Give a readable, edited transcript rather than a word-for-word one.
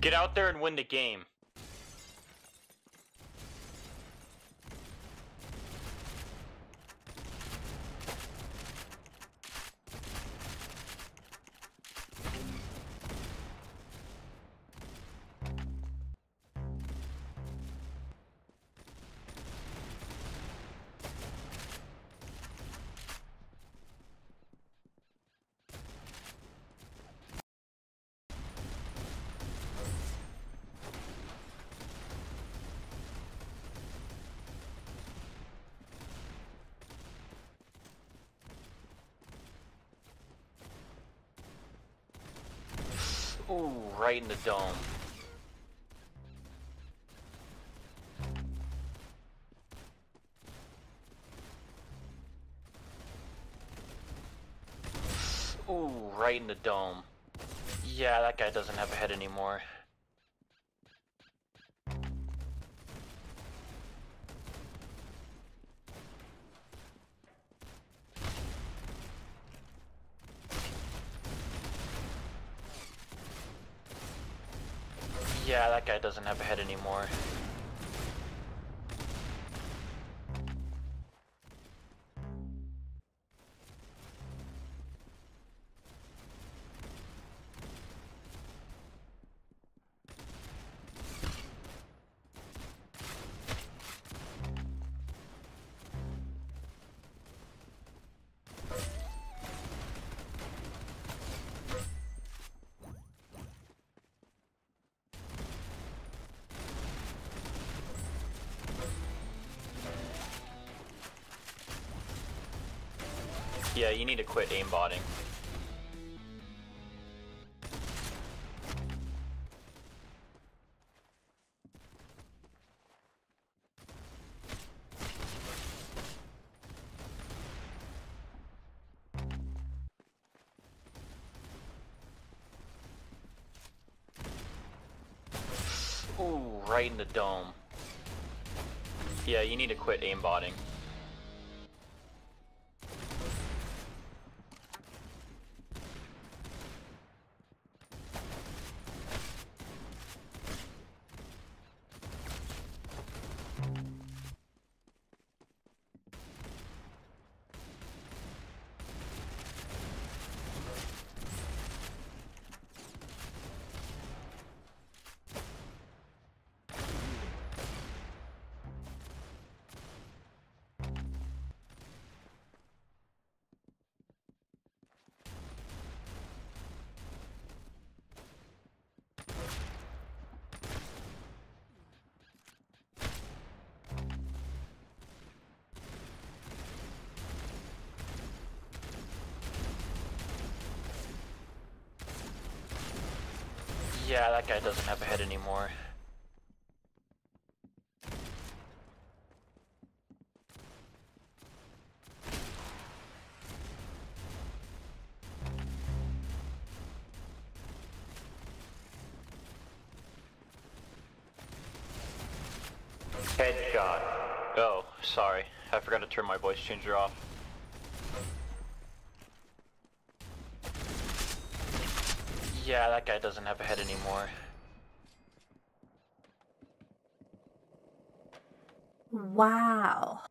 Get out there and win the game. Ooh, right in the dome. Ooh, right in the dome. Yeah, that guy doesn't have a head anymore. Yeah, that guy doesn't have a head anymore. Yeah, you need to quit aimbotting. Ooh, right in the dome. Yeah, you need to quit aimbotting. Yeah, that guy doesn't have a head anymore. Headshot. Oh, sorry. I forgot to turn my voice changer off. Yeah, that guy doesn't have a head anymore. Wow.